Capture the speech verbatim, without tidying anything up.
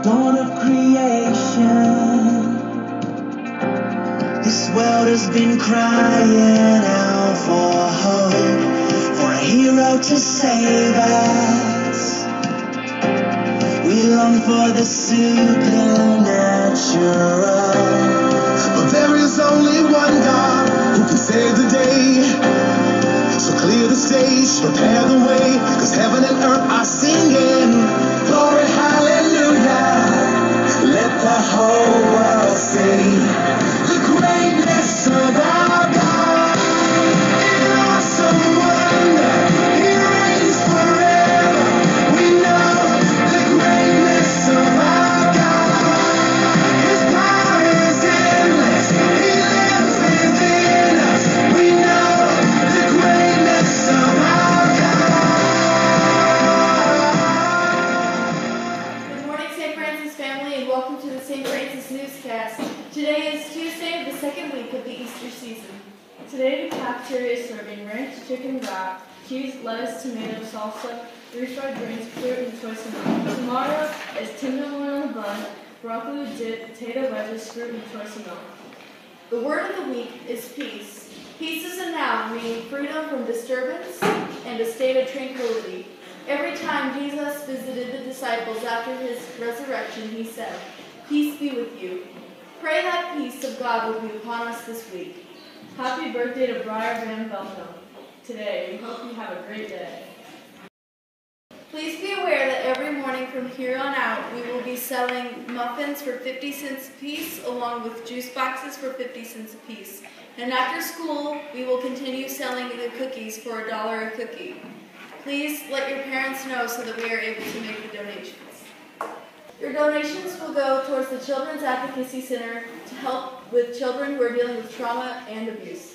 dawn of creation. This world has been crying out for hope, for a hero to save us. We long for the supernatural. But there is only one God who can save the day. So clear the stage, prepare the way, cause heaven and earth are singing. Glory, hallelujah. Let the whole world see the greatness of our God. In awesome wonder, He reigns forever. We know the greatness of our God. His power is endless. He lives within us. We know the greatness of our God. Good morning, Saint Francis family, and welcome to the Saint Francis Newscast. Today is Tuesday of the second week of the Easter season. Today the cafeteria is serving ranch chicken wrap, cheese, lettuce, tomato, salsa, refried greens, fruit, and choice milk. Tomorrow is tenderloin on the bun, broccoli dip, potato wedges, fruit, and choice milk. The word of the week is peace. Peace is a noun meaning freedom from disturbance and a state of tranquility. Every time Jesus visited the disciples after his resurrection, he said, "Peace be with you." Pray that peace of God will be upon us this week. Happy birthday to Briar Van Belton today. We hope you have a great day. Please be aware that every morning from here on out, we will be selling muffins for fifty cents a piece, along with juice boxes for fifty cents a piece. And after school, we will continue selling the cookies for a dollar a cookie. Please let your parents know so that we are able to make the donations. Your donations will go towards the Children's Advocacy Center to help with children who are dealing with trauma and abuse.